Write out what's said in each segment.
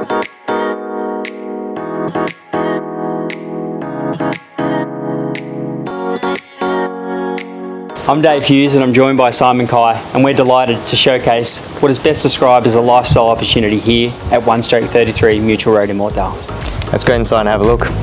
I'm Dave Hughes and I'm joined by Simon Kai, and we're delighted to showcase what is best described as a lifestyle opportunity here at 1/33 Mutual Road in Mortdale. Let's go inside and have a look.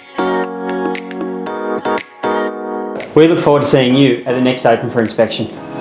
We look forward to seeing you at the next open for inspection.